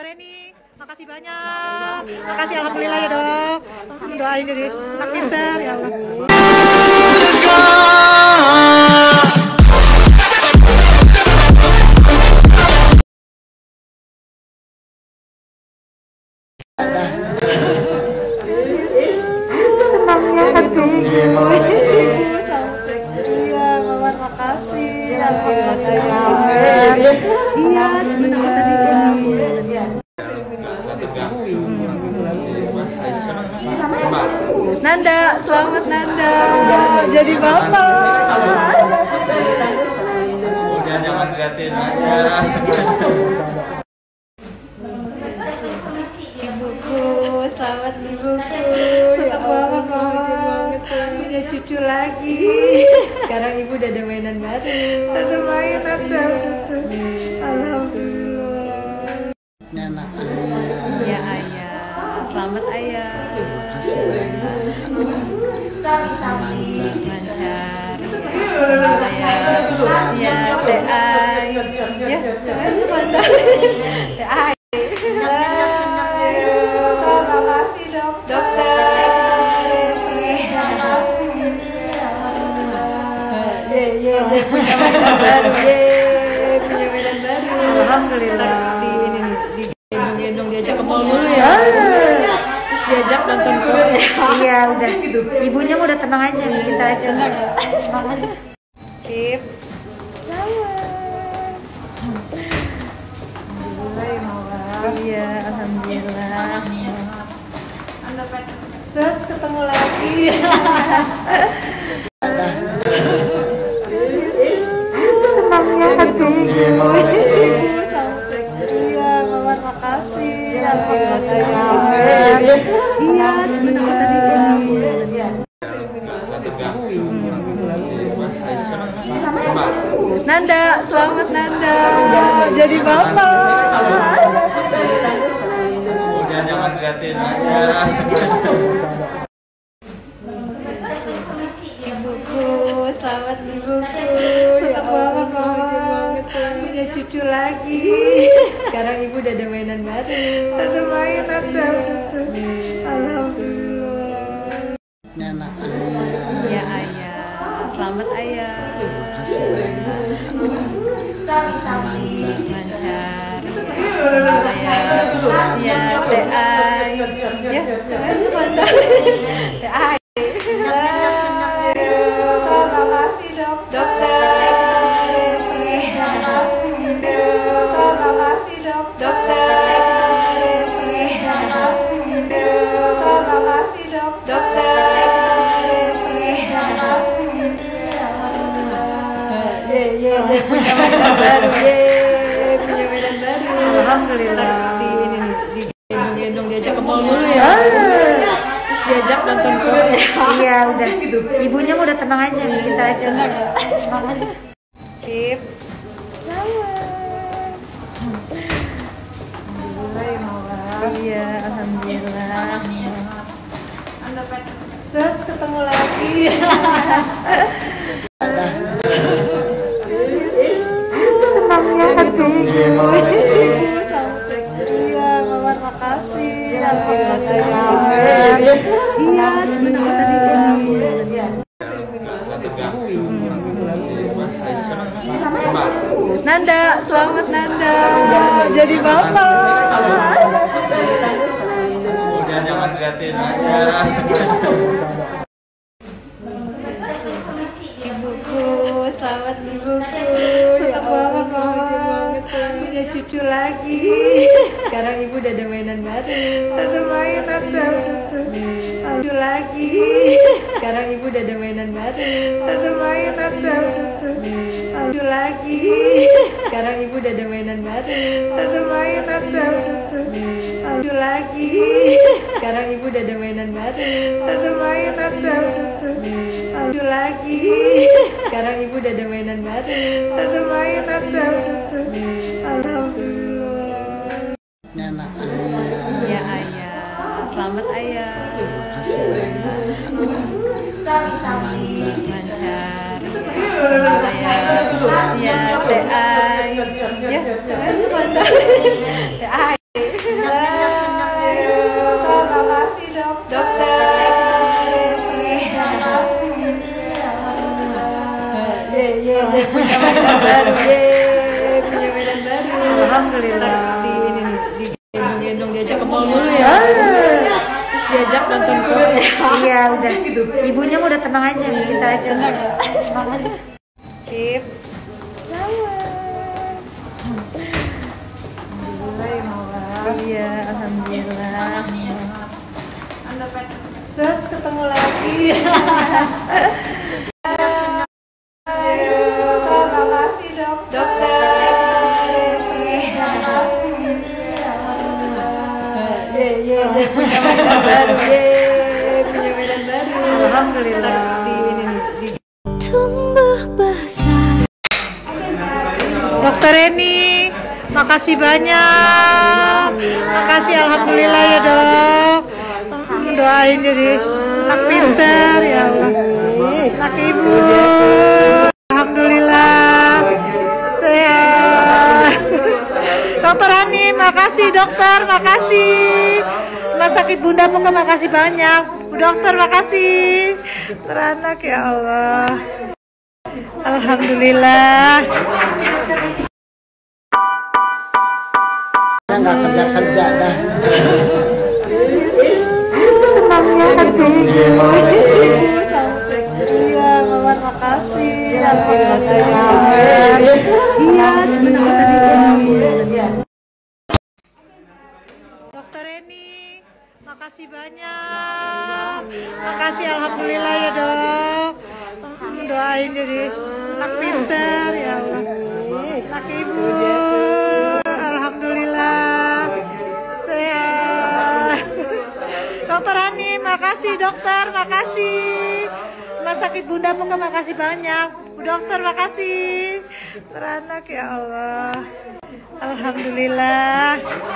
Dokter Eni, makasih banyak. Makasih alhamdulillah ya dok. Doain jadi anak Mister ya Allah. Senangnya hati ibu sampai iya mawar makasih alhamdulillah. Iya cuma aku tadi Nanda, selamat Nanda jadi bapak. Jangan gratin aja. Ibuku, selamat ibuku. Senang banget mama. Punya cucu lagi. Sekarang ibu udah ada mainan baru. Ada mainan baru. Alhamdulillah. Anak ayah. Ya ayah, selamat ayah. Kasih banyak. Lancar. Ya, TI. Ya, mantap. TI. Makasih dokter. Punya mainan baru. Punya mainan baru. Alhamdulillah. Digendong diajak ke mall dulu ya. Terus diajak nonton film. Iya udah, ibunya udah tenang aja, kita aja. Chip. Iya, alhamdulillah. Sus, ketemu lagi. Senangnya hati ibu sampai iya, mawar makasih. Alhamdulillah. Iya, cuma aku tadi Nanda, selamat Nanda jadi bapak. Jangan gratin aja. Ibuku, selamat ibuku. Senang banget mama. Punya cucu lagi. Sekarang ibu udah ada mainan baru. Ada mainan baru. Alhamdulillah. Anak ayah. Ya ayah, selamat ayah. Kasih banyak. Lancar. Ya, TI. Ya, mantap. TI. Makasih dokter. Makasih dokter. Makasih dokter. Punya mainan baru. Punya mainan baru. Alhamdulillah. Digendong diajak ke mall dulu ya. Terus diajak nonton film. Iya udah, ibunya udah tenang aja, kita aja. Chip. Iya, alhamdulillah. Sus, ketemu lagi. Senangnya hati ibu sampai iya, mawar makasih. Alhamdulillah. Iya, cuma aku tadi Nanda, selamat Nanda jadi bapak. Jangan gratin aja. Ibuku, selamat ibuku. Senang banget mama. Punya cucu lagi. Sekarang ibu udah ada mainan baru. Ada mainan baru. Cucu lagi. Sekarang ibu udah ada mainan baru. Ada mainan baru. Cucu lagi. Sekarang ibu udah ada mainan baru. Ada mainan baru. Cucu lagi. Sekarang ibu udah ada mainan baru. Ada mainan baru. Cucu lagi. Sekarang ibu udah ada mainan baru. Ada mainan baru. Alhamdulillah. Anak ayah. Ya ayah, selamat ayah. Kasih banyak. Lancar. Ya, TI. Ya, mantap. TI. Alhamdulillah. Di ini nih, digendong-gendong diajak ke mall dulu ya. Terus diajak nonton Korea. Iya udah. Ibunya udah tenang aja, kita aja. Cip. Iya, alhamdulillah. Sus, ketemu lagi. Makasih dokter. Punya mainan baru. Punya mainan baru. Alhamdulillah. Di ini nih, tumbuh besar. Dokter Eni, makasih banyak. Makasih alhamdulillah ya dok. Doain jadi anak pintar ya Allah. Anak ibu. Alhamdulillah. Sehat. Dokter Hani, makasih dokter, makasih. Rumah sakit Bunda Muka makasih banyak. Bu dokter makasih. Teranak ya Allah. Alhamdulillah. Nggak kerja dah. Senangnya hati. Iya, Mawar makasih. Alhamdulillah. Iya, cuma aku tadi. Dokter Eni, makasih banyak. Makasih alhamdulillah ya dok. Doain jadi anak pintar ya Allah. Anak ibu. Alhamdulillah. Sehat. Dokter Hani, makasih dokter, makasih. Rumah sakit Bunda Muka makasih banyak. Bu dokter makasih. Teranak ya Allah. Alhamdulillah.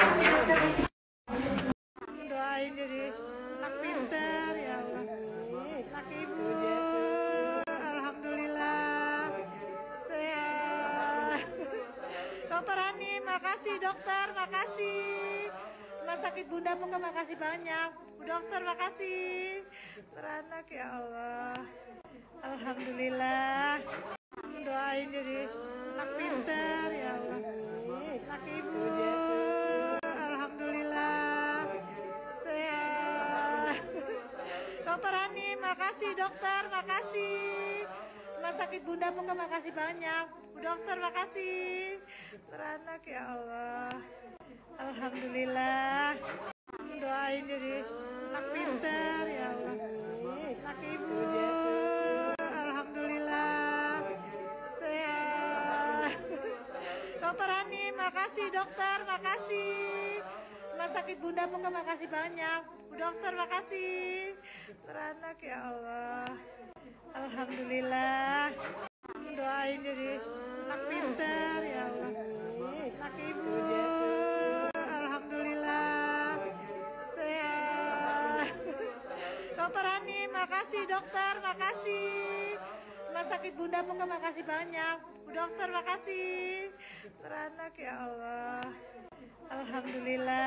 Doain jadi anak pintar ya Allah. Anak ibu. Alhamdulillah. Sehat. Dokter Hani, makasih dokter, makasih. Rumah sakit Bunda Muka makasih banyak. Bu dokter makasih. Teranak ya Allah. Alhamdulillah. Doain jadi anak pintar ya Allah. Anak ibu. Alhamdulillah. Sehat. Dokter Hani, makasih dokter, makasih. Rumah sakit Bunda Muka makasih banyak. Bu dokter makasih. Teranak ya Allah. Alhamdulillah. Doain jadi anak pintar ya Allah. Anak ibu. Alhamdulillah. Sehat. Dokter Hani, makasih dokter, makasih. Rumah sakit Bunda Muka makasih banyak. Bu dokter makasih. Teranak ya Allah. Alhamdulillah. Doain jadi anak pintar ya Allah. Anak ibu. Alhamdulillah. Sehat. Dokter Hani, makasih dokter, makasih. Rumah sakit Bunda Muka makasih banyak. Bu dokter makasih. Teranak ya Allah. Alhamdulillah.